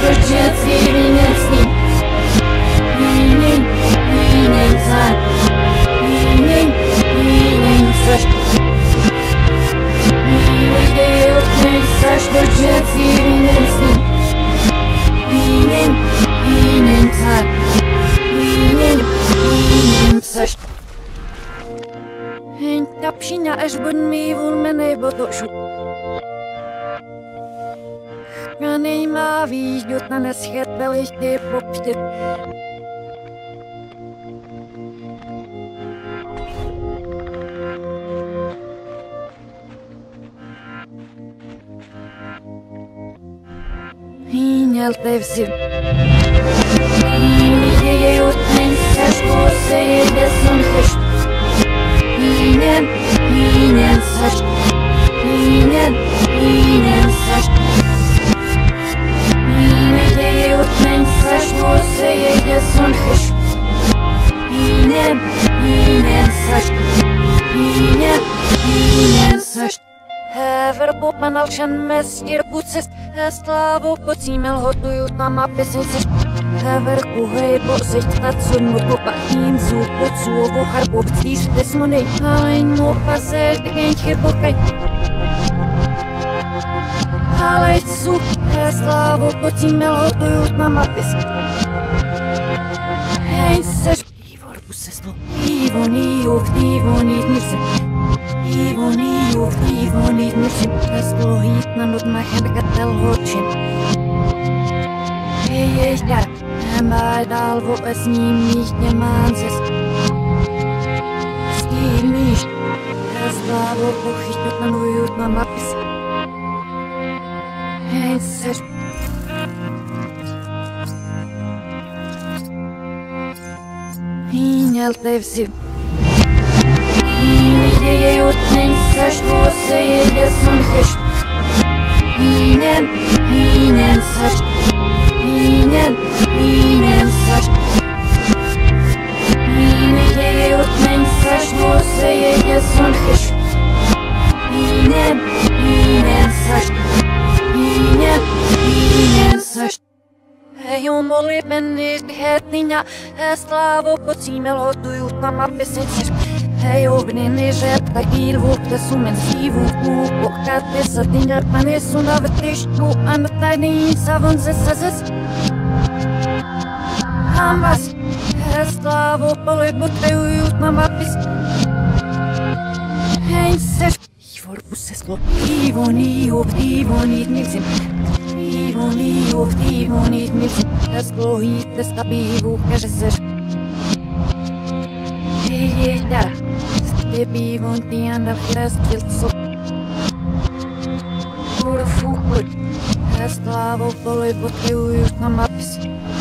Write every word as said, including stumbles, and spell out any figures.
budget feeling it's me. Meaning, meaning time. Meaning, meaning fresh. Meaning day of things fresh budget feeling it's me. Meaning, meaning time. Meaning, meaning fresh. Ain't up she not as good me will many but shoot. Раний ма видят на нас хетбелите попите. Hinjal tevsi. Hinje jutnen sashko seyde sunhish. Hinen, hinen sash. Hinen, hinen sash. Utmen sashko seyde sunhish. Hinen, hinen sash. Hinen, hinen sash. Hever popman alshan mestir putses. Slavo pocimel hotuють нам апесенсиш. Hever kuhej posicht tatsun mut kopa hinzu potsu vohar poptiš desmonei. Halein mo pasel tegenche pokai. Haleit su. Slavo pocimel hotuють нам апесенсиш. Hei seš. Ivor pusesno. Ivoni uf ivoni nirsen. Ivoni uf ivoni nirsen. Splohit na nut mahemkatel hochin. Ei ei dar. Nämä dalvo es nimich ne manses. Stil nicht. Slavo pochitut na nujut na mapis. Hei seš. Hinjal tevsi. Hinje jutnen sashko seyde sunhish. Hinen, hinen sash. Hinen, hinen sash. Hinje jutnen sashko seyde sunhish. Hinen, hinen sash. Hinen, hinen sash. Hei on moli mennis hetninja. Slavo pocimel hotuють нам апесенсиш. Hei ognen är rätt att ilvokta som en sivok och att dessa dina paneson av ett tyst och annat är ni savonses. Hammas, Slavo polybutrejuють нам апис. Hei seš. Ivor puseslo. Ivoni uf ivoni nilsin. Ivoni uf ivoni nilsin. Splohit stabivu käseseš. Ei dar. Det bivon tianda fläskiltso. Pura fukut. Slavo polybutrejuють нам апис.